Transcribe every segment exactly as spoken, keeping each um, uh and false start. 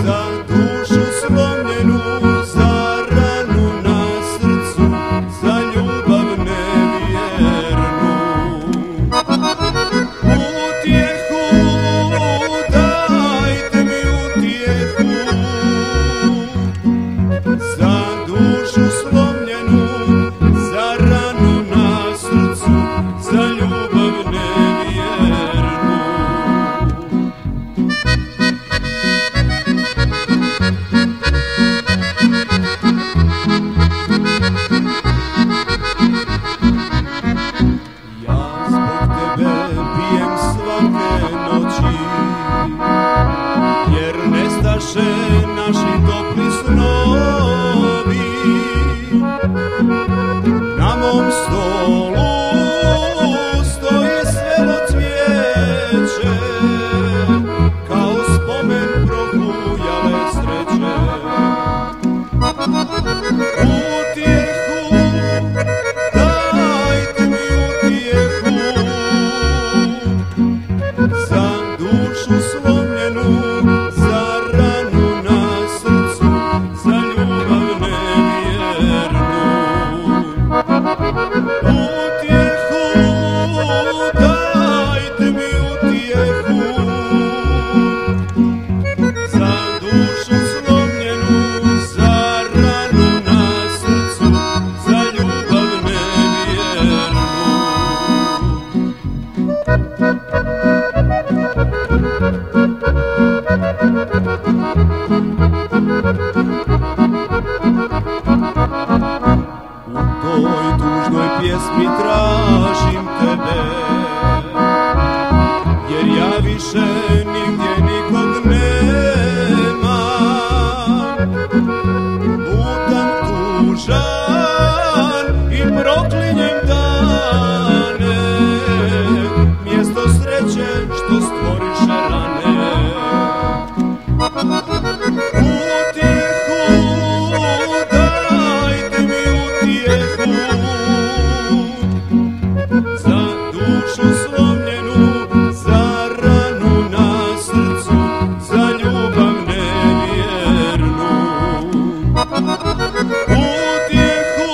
za dušu slomljenu, za ranu na srcu, za ljubav nevjernu. Utjehu, dajte mi utjehu, za dušu slomljenu, za ranu na srcu, za ljubav nevjernu. Ja zbog tebe pijem svake noći, jer nestaše naši topli snovi. Na mom stolu stoji svelo cvijeće, kao spomen prohujale sreće. Utjehu, dajte mi utjehu, za dušu slomljenu, za ranu na srcu, za ljubav nevjernu. Utjehu, dajte mi utjehu, za dušu slomljenu, za ranu na srcu, za ljubav nevjernu. U toj tužnoj pjesmi tražim tebe, jer ja više nigdje nikog nemam. Lutam tužan i proklinjem dane, mjesto sreće što stvoriše rane. Utjehu, dajte mi utjehu, za dušu slomljenu, za ranu na srcu, za ljubav nevjernu. Utjehu,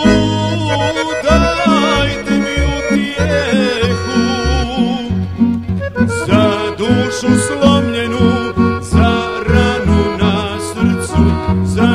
dajte mi utjehu, za dušu slomljenu, za ranu na srcu, za